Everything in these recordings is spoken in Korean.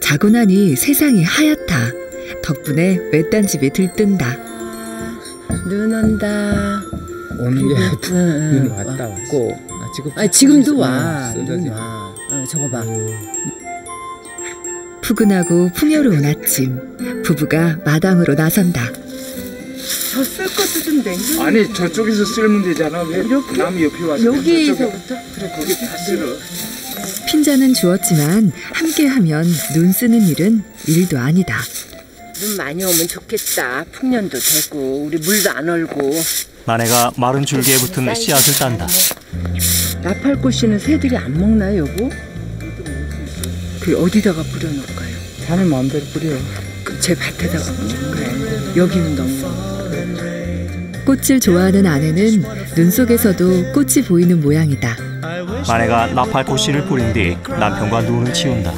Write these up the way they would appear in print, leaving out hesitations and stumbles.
자고 나니 세상이 하얗다. 덕분에 외딴 집이 들뜬다. 눈 온다. 오는 게 눈 왔다 왔고. 지금도 와. 눈 와. 저거 봐. 푸근하고 풍요로운 아침. 부부가 마당으로 나선다. 저 쓸 것도 좀 냉겨. 아니 저쪽에서 쓸면 되잖아. 왜 이렇게? 남 옆에 와서 여기서부터? 그래 거기 다 쓸어. 핀잔은 주었지만 함께하면 눈 쓰는 일은 일도 아니다. 눈 많이 오면 좋겠다. 풍년도 되고 우리 물도 안 얼고. 아내가 마른 줄기에 붙은 씨앗을 딴다. 나팔꽃씨는 새들이 안 먹나요, 여보? 그 어디다가 뿌려놓을까요? 자네 마음대로 뿌려. 제 밭에다가 뿌릴까요? 여기는 너무. 꽃을 좋아하는 아내는 눈 속에서도 꽃이 보이는 모양이다. 아내가 나팔꽃씨를 뿌린 뒤 남편과 눈을 치운다.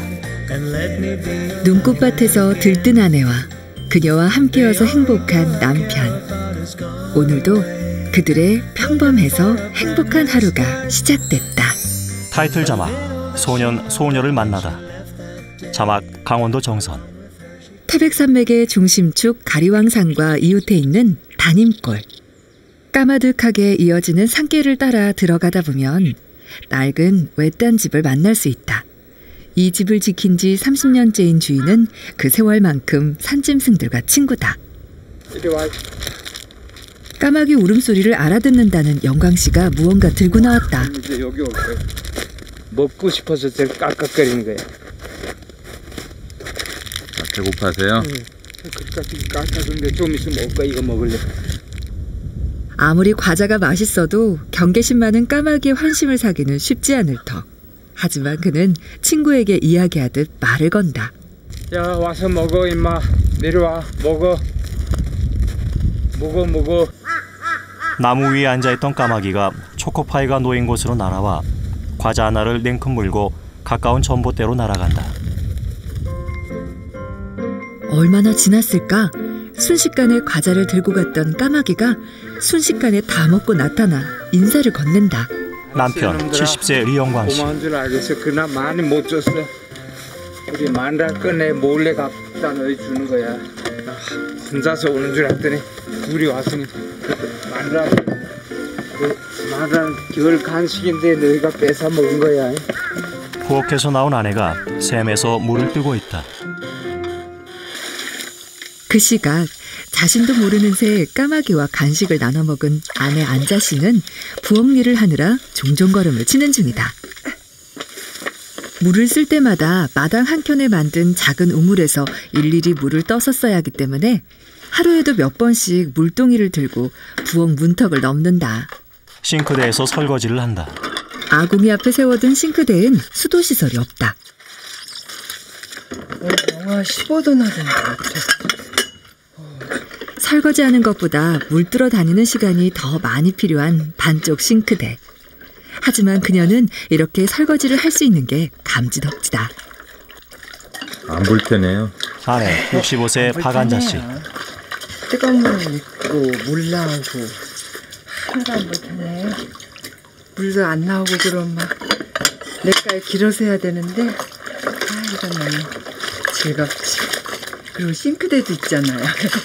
눈꽃밭에서 들뜬 아내와 그녀와 함께여서 행복한 남편. 오늘도 그들의 평범해서 행복한 하루가 시작됐다. 타이틀 자막 소년 소녀를 만나다. 자막 강원도 정선. 태백산맥의 중심축 가리왕산과 이웃해 있는 단임골. 까마득하게 이어지는 산길을 따라 들어가다 보면 낡은 외딴 집을 만날 수 있다. 이 집을 지킨 지 30년째인 주인은 그 세월만큼 산짐승들과 친구다. 이리 와. 까마귀 울음소리를 알아듣는다는 영광 씨가 무언가 들고 나왔다. 이제 여기 올 거야. 먹고 싶어서 제일 깍깍거리는 거야. 배고파세요? 그까지 깍깍한데 좀 있으면 먹을까? 이거 먹을래. 아무리 과자가 맛있어도 경계심 많은 까마귀의 환심을 사기는 쉽지 않을 터. 하지만 그는 친구에게 이야기하듯 말을 건다. 야 와서 먹어 임마. 내려와 먹어. 먹어. 나무 위에 앉아있던 까마귀가 초코파이가 놓인 곳으로 날아와 과자 하나를 냉큼 물고 가까운 전봇대로 날아간다. 얼마나 지났을까? 순식간에 과자를 들고 갔던 까마귀가 순식간에 다 먹고 나타나 인사를 건넨다. 남편 70세 리영광 씨. 고마운 줄 알겠어. 그나 많이 못 줬어. 우리 마누라 꺼내 몰래 갖다 너희 주는 거야. 혼자서 오는 줄 알았더니 둘이 왔으니 마누라 겨울 간식인데 너희가 뺏어 먹은 거야. 부엌에서 나온 아내가 샘에서 물을 뜨고 있다. 그 시각 자신도 모르는 새 까마귀와 간식을 나눠 먹은 아내 안자 씨는 부엌 일을 하느라 종종 걸음을 치는 중이다. 물을 쓸 때마다 마당 한켠에 만든 작은 우물에서 일일이 물을 떠서 써야 하기 때문에 하루에도 몇 번씩 물동이를 들고 부엌 문턱을 넘는다. 싱크대에서 설거지를 한다. 아궁이 앞에 세워둔 싱크대엔 수도시설이 없다. 영하 15도 나던데. 설거지하는 것보다 물 뜨러 다니는 시간이 더 많이 필요한 반쪽 싱크대. 하지만 그녀는 이렇게 설거지를 할 수 있는 게 감지덕지다. 안 불편해요. 아내 65세 박안자 씨. 뜨거운 물 있고 물 나오고 하나도 안 불편해. 물도 안 나오고 그럼 막 내깔 길어서 해야 되는데 이건 너무 즐겁지. 그리고 싱크대도 있잖아요.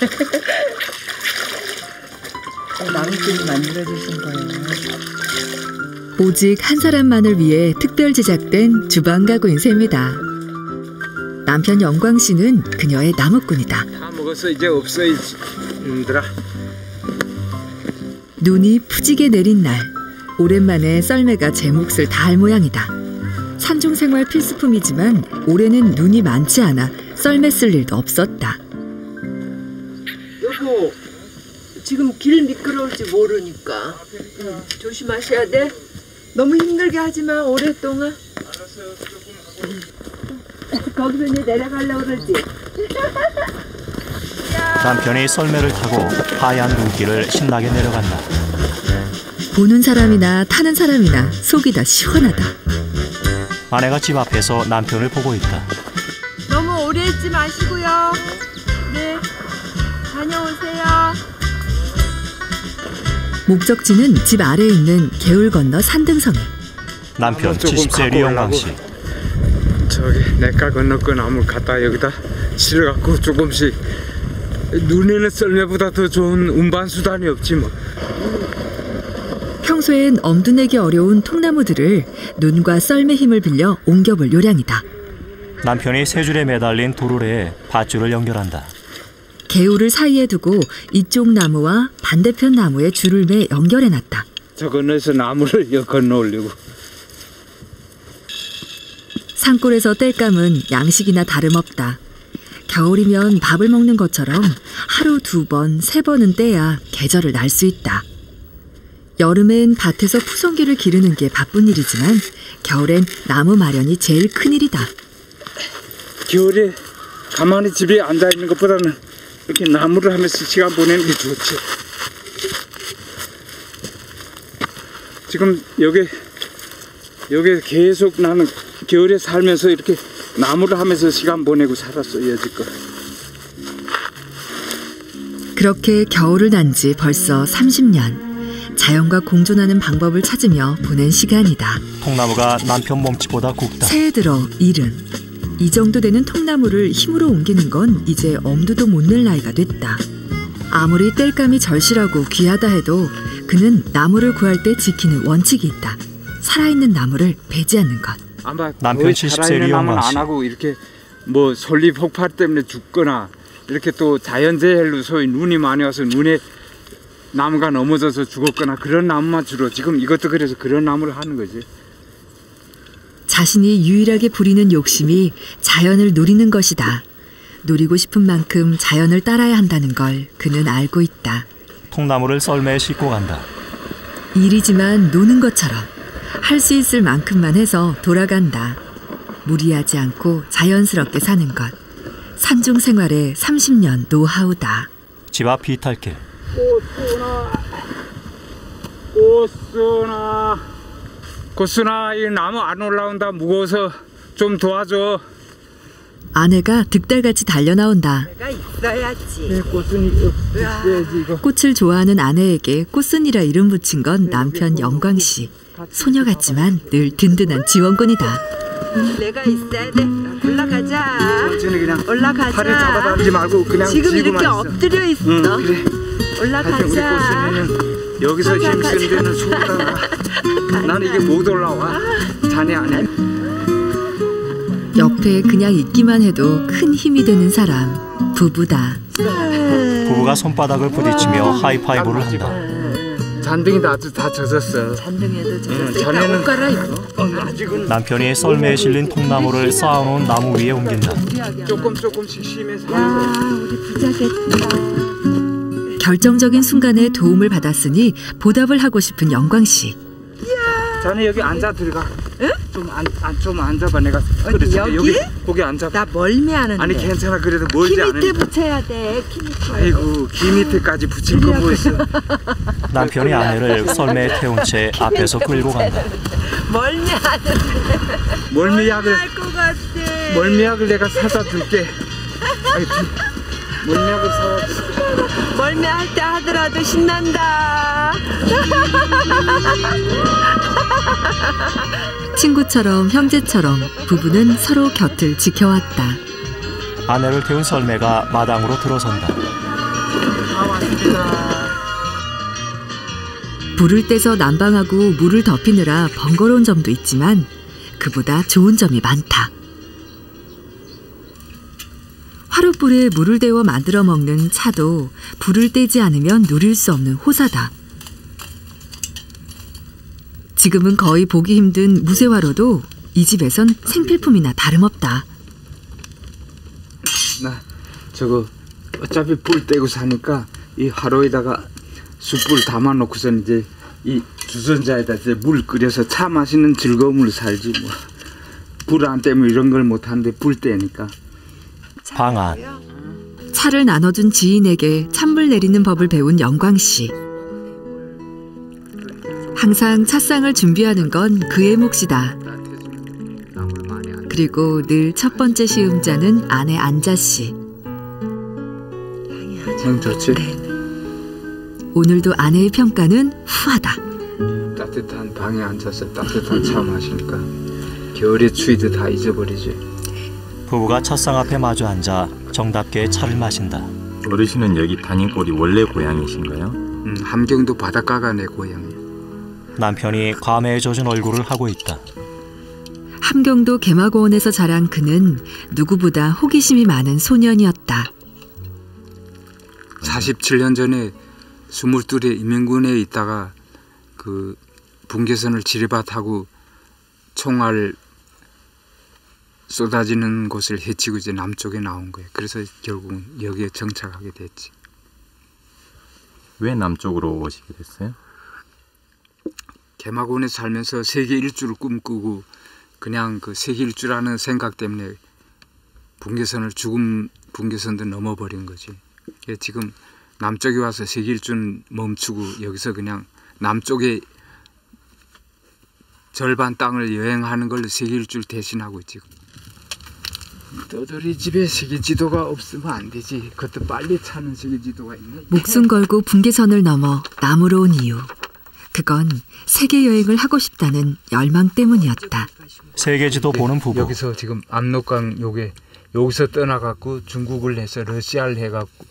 남편이 만들어주신 거예요. 오직 한 사람만을 위해 특별 제작된 주방 가구인 셈이다. 남편 영광 씨는 그녀의 나무꾼이다. 다 먹었어. 이제 없어. 힘들어. 눈이 푸지게 내린 날, 오랜만에 썰매가 제 몫을 다할 모양이다. 산중생활 필수품이지만 올해는 눈이 많지 않아 썰매 쓸 일도 없었다. 여보, 지금 길 미끄러울지 모르니까 조심하셔야 돼. 너무 힘들게 하지 마, 오랫동안. 거기서 이제 내려가려고 그러지. 남편이 썰매를 타고 하얀 눈길을 신나게 내려간다. 보는 사람이나 타는 사람이나 속이 다 시원하다. 아내가 집 앞에서 남편을 보고 있다. 너무 오래 있지 마시고요. 네, 다녀오세요. 목적지는 집 아래에 있는 개울 건너 산등성이. 남편 70세 리영광 씨. 저기 내가 건너건 나무 갖다 여기다 실어갖고 조금씩 눈에는 썰매보다 더 좋은 운반수단이 없지 뭐. 평소엔 엄두내기 어려운 통나무들을 눈과 썰매 힘을 빌려 옮겨볼 요량이다. 남편이 세 줄에 매달린 도르래에 밧줄을 연결한다. 개울을 사이에 두고 이쪽 나무와 반대편 나무에 줄을 매 연결해놨다. 저 건너에서 나무를 여기 건너오려고. 산골에서 땔감은 양식이나 다름없다. 겨울이면 밥을 먹는 것처럼 하루 2번, 3번은 떼야 계절을 날 수 있다. 여름엔 밭에서 푸성기를 기르는 게 바쁜 일이지만 겨울엔 나무 마련이 제일 큰일이다. 겨울에 가만히 집에 앉아있는 것보다는 이렇게 나무를 하면서 시간 보내는 게 좋지. 지금 여기 계속 나는 겨울에 살면서 이렇게 나무를 하면서 시간 보내고 살았어, 여지껏. 그렇게 겨울을 난 지 벌써 30년. 자연과 공존하는 방법을 찾으며 보낸 시간이다. 통나무가 남편 몸집보다 굵다. 새해 들어 70. 이 정도 되는 통나무를 힘으로 옮기는 건 이제 엄두도 못 낼 나이가 됐다. 아무리 땔감이 절실하고 귀하다 해도 그는 나무를 구할 때 지키는 원칙이 있다. 살아있는 나무를 베지 않는 것. 아마 남편 70세 리영만 씨. 안 하고 이렇게 뭐 솔리 폭발 때문에 죽거나 이렇게 또 자연재해로 소위 눈이 많이 와서 눈에 나무가 넘어져서 죽었거나 그런 나무만 주로 지금 이것도 그래서 그런 나무를 하는 거지. 자신이 유일하게 부리는 욕심이 자연을 누리는 것이다. 누리고 싶은 만큼 자연을 따라야 한다는 걸 그는 알고 있다. 통나무를 썰매에 싣고 간다. 일이지만 노는 것처럼 할 수 있을 만큼만 해서 돌아간다. 무리하지 않고 자연스럽게 사는 것. 산중 생활의 30년 노하우다. 집 앞 비탈길. 꽃순아, 이 나무 안 올라온다. 무거워서 좀 도와줘. 아내가 득달같이 달려나온다. 내가 있어야지. 네, 꽃순이 있어야지 이거. 꽃을 좋아하는 아내에게 꽃순이라 이름 붙인 건 남편 영광 씨. 소녀 같지만 늘 든든한 지원군이다. 내가 있어야 돼. 올라가자. 천천히 그냥 올라가자. 팔을 잡아당기지 말고 그냥 지금 쥐고만 이렇게 있어. 엎드려 있어. 그래. 하여튼 우리 올라가자. 꽃순이는 여기서 힘쓰는 데는 소보다 나는 이게 못 올라와. 자네 안 해. 옆에 그냥 있기만 해도 큰 힘이 되는 사람. 부부다. 부부가 손바닥을 부딪히며 하이파이브를 한다. 잔등이도 아주 다 젖었어. 잔등에도 젖었어. 자네는 옷 갈아입어. 아직은 남편이 썰매에 실린 통나무를 쌓아놓은 나무 위에 옮긴다. 조금씩 심해서. 야, 우리 부자겠다. 결정적인 순간에 도움을 받았으니 보답을 하고 싶은 영광 씨. 자네 여기 앉아 들어가. 응? 좀 앉아봐. 내가 어디, 여기? 거기 앉아. 나 멀미하는데. 아니 괜찮아. 그래도 멀지 키 밑에 않으니까. 붙여야 돼. 키 밑에. 아이고 귀 밑에까지 붙일 거 뭐 있어. 남편이 아내를 썰매에 태운 채 앞에서 끌고 간다. 멀미하는데. 멀미약을 것 같아. 멀미약을 내가 사다 줄게. 멀미약을 사다 줄게. 멀미할 때 하더라도 신난다. 친구처럼 형제처럼 부부는 서로 곁을 지켜왔다. 아내를 태운 썰매가 마당으로 들어선다. 불을 떼서 난방하고 물을 덮이느라 번거로운 점도 있지만 그보다 좋은 점이 많다. 화롯불에 물을 데워 만들어 먹는 차도 불을 떼지 않으면 누릴 수 없는 호사다. 지금은 거의 보기 힘든 무쇠화로도 이 집에선 생필품이나 다름없다. 나 저거 어차피 불 떼고 사니까 이 화로에다가 숯불 담아놓고선 이제 이 주전자에다 이제 물 끓여서 차 마시는 즐거움으로 살지 뭐. 불 안 떼면 이런 걸 못하는데 불 떼니까. 방안. 차를 나눠준 지인에게 찬물 내리는 법을 배운 영광 씨. 항상 찻상을 준비하는 건 그의 몫이다. 그리고 늘 첫 번째 시음자는 아내 안자 씨. 향 좋지? 오늘도 아내의 평가는 후하다. 따뜻한 방에 앉아서 따뜻한 차 마시니까 겨울의 추위도 다 잊어버리지. 부부가 첫상 앞에 마주 앉아 정답게 차를 마신다. 어르신은 여기 단인골이 원래 고향이신가요? 함경도 바닷가가 내 고향이야. 남편이 과메에 젖은 얼굴을 하고 있다. 함경도 개마고원에서 자란 그는 누구보다 호기심이 많은 소년이었다. 47년 전에 22에 인민군에 있다가 그 분계선을 지뢰밭하고 총알 쏟아지는 곳을 헤치고 이제 남쪽에 나온 거예요. 그래서 결국은 여기에 정착하게 됐지. 왜 남쪽으로 오시게 됐어요? 개마고원에 살면서 세계 일주를 꿈꾸고 그냥 그 세계 일주라는 생각 때문에 분계선을 죽음 분계선도 넘어버린 거지. 지금 남쪽에 와서 세계 일주는 멈추고 여기서 그냥 남쪽에 절반 땅을 여행하는 걸로 세계 일주를 대신하고 있지. 너들이 집에 세계 지도가 없으면 안 되지. 그것도 빨리 찾는 세계 지도가 있네. 목숨 걸고 분계선을 넘어 남으로 온 이유. 그건 세계 여행을 하고 싶다는 열망 때문이었다. 세계지도 보는 부부. 여기서 지금 압록강 여기서 떠나갖고 중국을 해서 러시아를 해갖고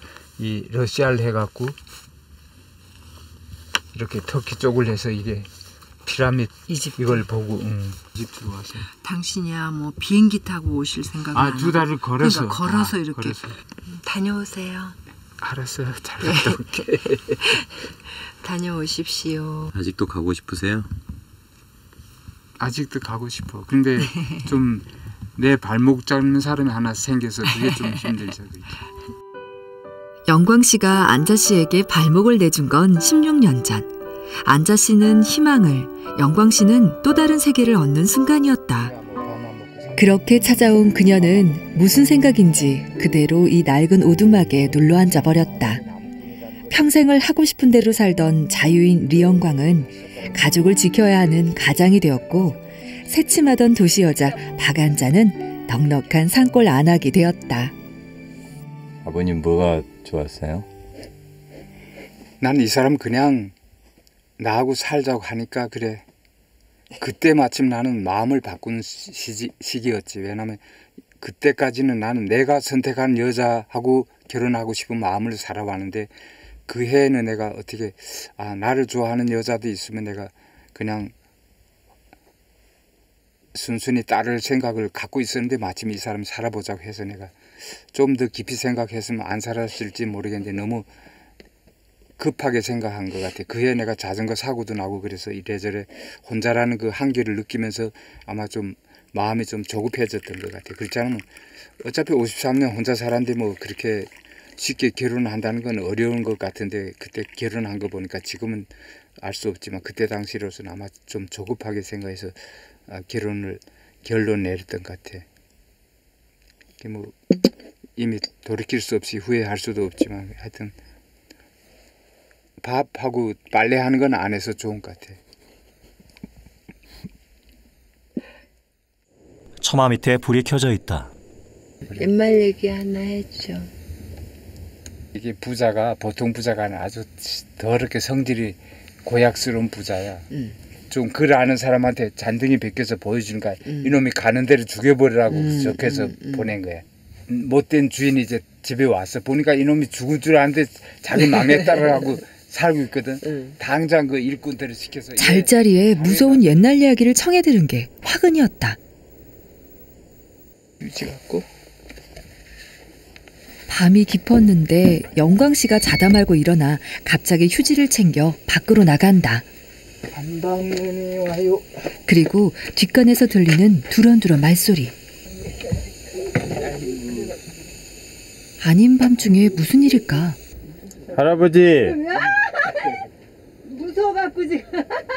이렇게 터키 쪽을 해서 이게 피라미드 이집트. 이걸 보고 이집트로 와서. 당신이야 뭐 비행기 타고 오실 생각은 안 하고 2달을 걸어서. 그러니까 걸어서 이렇게 걸어서. 다녀오세요. 알았어요. 잘 갔다 올게. 다녀오십시오. 아직도 가고 싶으세요? 아직도 가고 싶어. 근데 좀 내 발목 잡는 사람이 하나 생겨서 그게 좀 힘들죠. 영광 씨가 안자 씨에게 발목을 내준 건 16년 전. 안자 씨는 희망을, 영광 씨는 또 다른 세계를 얻는 순간이었다. 그렇게 찾아온 그녀는 무슨 생각인지 그대로 이 낡은 오두막에 눌러앉아 버렸다. 평생을 하고 싶은 대로 살던 자유인 리영광은 가족을 지켜야 하는 가장이 되었고, 새침하던 도시 여자 박안자는 넉넉한 산골 안악이 되었다. 아버님 뭐가 좋았어요? 난 이 사람 그냥 나하고 살자고 하니까 그래. 그때 마침 나는 마음을 바꾸는 시기였지. 왜냐면 그때까지는 나는 내가 선택한 여자하고 결혼하고 싶은 마음을 살아왔는데 그 해에는 내가 어떻게 나를 좋아하는 여자도 있으면 내가 그냥 순순히 따를 생각을 갖고 있었는데 마침 이 사람 살아보자고 해서 내가 좀 더 깊이 생각했으면 안 살았을지 모르겠는데 너무 급하게 생각한 것 같아. 그 해 내가 자전거 사고도 나고 그래서 이래저래 혼자라는 그 한계를 느끼면서 아마 좀 마음이 좀 조급해졌던 것 같아. 그렇지 않으면 어차피 53년 혼자 살았는데 뭐 그렇게 쉽게 결혼한다는 건 어려운 것 같은데 그때 결혼한 거 보니까 지금은 알 수 없지만 그때 당시로서는 아마 좀 조급하게 생각해서 결론 내렸던 것 같아. 뭐 이미 돌이킬 수 없이 후회할 수도 없지만 하여튼 밥하고 빨래하는 건 안 해서 좋은 것 같아. 처마 밑에 불이 켜져 있다. 옛말 얘기 하나 해줘. 이게 부자가 보통 부자가 아니라 아주 더럽게 성질이 고약스러운 부자야. 좀 글 아는 사람한테 잔등이 베껴서 보여주는 거야. 이놈이 가는 대로 죽여버리라고 적혀서 보낸 거야. 못된 주인이 이제 집에 왔어. 보니까 이놈이 죽은 줄 아는데 자기 망했다라고 살고 있거든. 당장 그 일꾼들을 시켜서 잘자리에 무서운 옛날 이야기를 청해 들은 게 화근이었다. 유지 갖고 밤이 깊었는데 영광 씨가 자다 말고 일어나 갑자기 휴지를 챙겨 밖으로 나간다. 한방눈이 와요. 그리고 뒷간에서 들리는 두런두런 말소리. 아닌 밤중에 무슨 일일까? 할아버지! 무서워갖고 지금.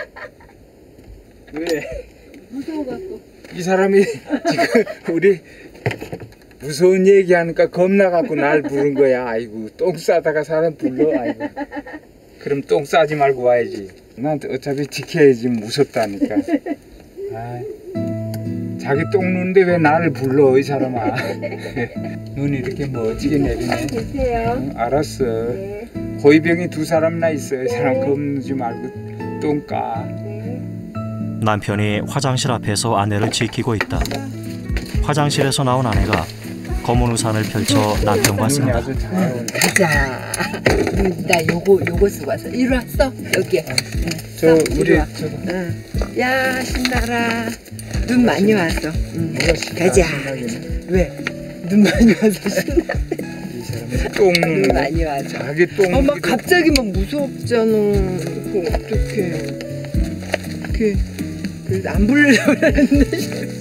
왜? 무서워갖고. 이 사람이 지금 우리 무서운 얘기하니까 겁나갖고 날 부른 거야. 아이고 똥 싸다가 사람 불러. 아이고 그럼 똥 싸지 말고 와야지. 난 어차피 지켜야지. 무섭다니까. 자기 똥 누는데 왜 나를 불러 이 사람아. 눈이 이렇게 멋지게 내리네. 계세요. 알았어. 호위병이 2사람나 있어. 이 사람 겁내지 말고 똥 까. 남편이 화장실 앞에서 아내를 지키고 있다. 화장실에서 나온 아내가 검은 우산을 펼쳐 남편과 쓴다. 가자. 나 요거 쓰고 왔어. 이리 왔어? 여기. 저 이리 우리 와. 야 신나라. 눈 많이 왔어. 가자. 왜? 눈 많이 와서 신나. 똥 눈 많이 와서. 자기 똥. 엄마 갑자기 막 무섭잖아. 그거 어떡해. 안 부르려고 그랬는데.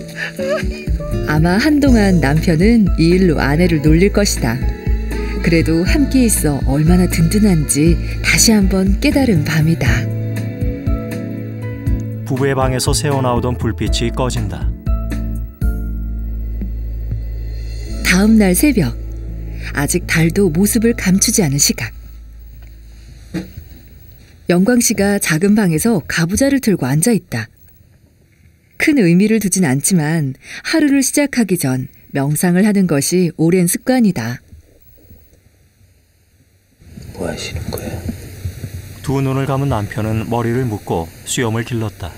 아마 한동안 남편은 이 일로 아내를 놀릴 것이다. 그래도 함께 있어 얼마나 든든한지 다시 한번 깨달은 밤이다. 부부의 방에서 새어나오던 불빛이 꺼진다. 다음 날 새벽, 아직 달도 모습을 감추지 않은 시각. 영광 씨가 작은 방에서 가부좌를 들고 앉아 있다. 큰 의미를 두진 않지만 하루를 시작하기 전 명상을 하는 것이 오랜 습관이다. 뭐 하시는 거예요? 두 눈을 감은 남편은 머리를 묶고 수염을 길렀다.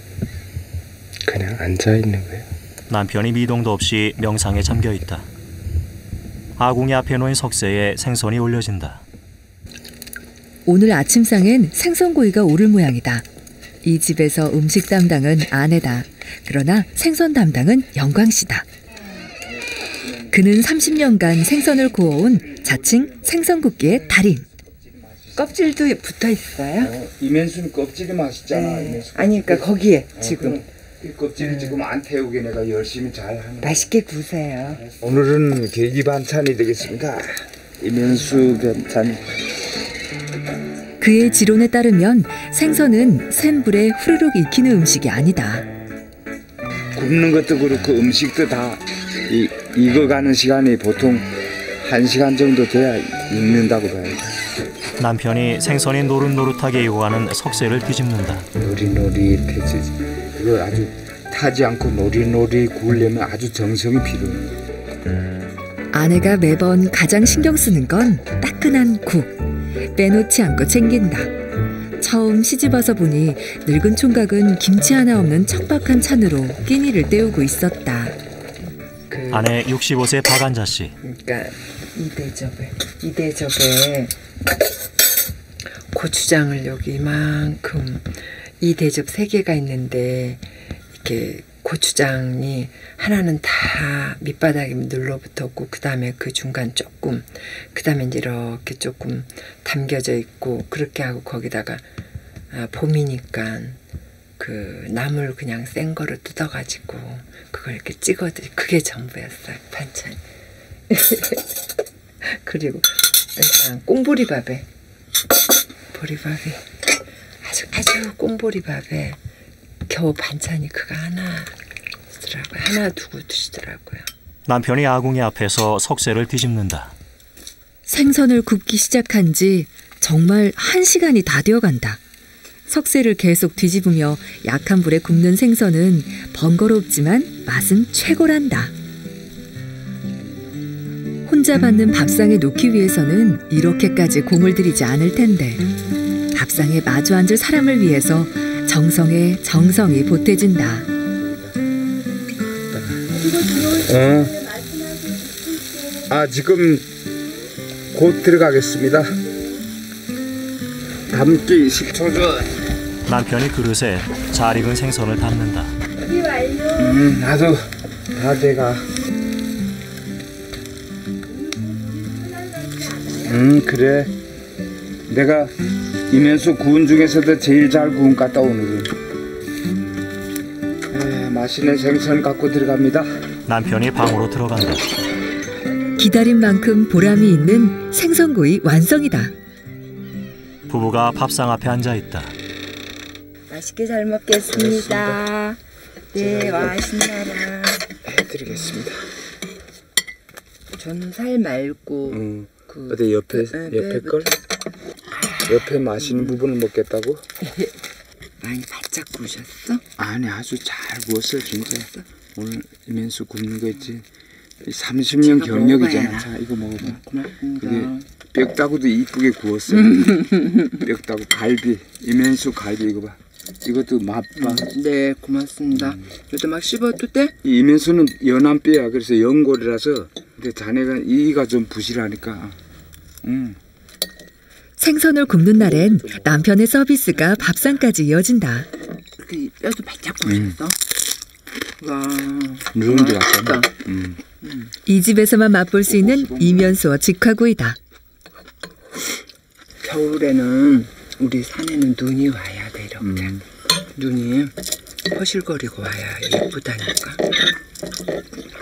그냥 앉아 있는 거예요. 남편이 미동도 없이 명상에 잠겨 있다. 아궁이 앞에 놓인 석쇠에 생선이 올려진다. 오늘 아침상엔 생선구이가 오를 모양이다. 이 집에서 음식 담당은 아내다. 그러나 생선 담당은 영광 씨다. 그는 30년간 생선을 구워온 자칭 생선굽기의 달인. 껍질도 붙어 있어요? 이면수는 껍질이 맛있잖아. 이면수. 아니 그러니까 거기에 지금 이 껍질이 지금 안 태우게 내가 열심히 잘 하는. 맛있게 구우세요. 오늘은 계기 반찬이 되겠습니다. 이면수 반찬. 그의 지론에 따르면 생선은 센 불에 후루룩 익히는 음식이 아니다. 굽는 것도 그렇고 음식도 다 익어가는 시간이 보통 1시간 정도 돼야 익는다고 봐요. 남편이 생선이 노릇노릇하게 익어가는 석쇠를 뒤집는다. 노릇노릇해지지. 이거 아주 타지 않고 노릇노릇 구우려면 아주 정성이 필요해요. 아내가 매번 가장 신경 쓰는 건 따끈한 국. 빼놓지 않고 챙긴다. 처음 시집와서 보니 늙은 총각은 김치 하나 없는 척박한 찬으로 끼니를 때우고 있었다. 아내 65세 박안자 씨. 그러니까 이 대접에 고추장을 여기 이만큼 이 대접 3개가 있는데 이렇게 고추장이 하나는 다 밑바닥에 눌러붙었고 그 다음에 그 중간 조금 그 다음에 이제 이렇게 조금 담겨져 있고 그렇게 하고 거기다가 봄이니까 그 나물 그냥 센 거를 뜯어가지고 그걸 이렇게 찍어드리 그게 전부였어요 반찬. 그리고 일단 꽁보리밥에 아주 꽁보리밥에 겨우 반찬이 그거 하나 두고 드시더라고요. 남편이 아궁이 앞에서 석쇠를 뒤집는다. 생선을 굽기 시작한 지 정말 1시간이 다 되어간다. 석쇠를 계속 뒤집으며 약한 불에 굽는 생선은 번거롭지만 맛은 최고란다. 혼자 받는 밥상에 놓기 위해서는 이렇게까지 공을 들이지 않을 텐데 밥상에 마주 앉을 사람을 위해서 정성에 정성이 보태진다. 지금 곧 들어가겠습니다. 담기 10초 전. 남편이 그릇에 잘 익은 생선을 담는다. 나도 다 돼가. 그래. 내가 이면수 구운 중에서도 제일 잘 구운 것 같다 오늘은. 맛있는 생선 갖고 들어갑니다. 남편이 방으로 들어간다. 기다린 만큼 보람이 있는 생선구이 완성이다. 부부가 밥상 앞에 앉아 있다. 맛있게 잘 먹겠습니다. 네, 와 신나라. 해드리겠습니다. 저는 살 말고 어디 옆에 걸? 옆에 맛있는 부분을 먹겠다고? 많이 바짝 구우셨어? 아니 아주 잘 구웠어요 진짜. 오늘 이면수 굽는 거 있지. 30년 경력이잖아. 자 이거 먹어봐. 그게 뼈다구도 이쁘게 구웠어요. 뼈다구 갈비 이면수 갈비 이거 봐. 이것도 맛봐. 네, 고맙습니다. 이것도 막 씹어도 돼? 이 이면수는 연한 뼈야. 그래서 연골이라서. 근데 자네가 이가 좀 부실하니까. 생선을 굽는 날엔 남편의 서비스가 밥상까지 이어진다. 이렇게 뼈도 바짝 부셨어. 와, 누룽지 같다. 맛있다. 이 집에서만 맛볼 수 있는 이면수어 직화구이다. 겨울에는 우리 산에는 눈이 와야 돼, 이렇게. 눈이 허실거리고 와야 예쁘다니까.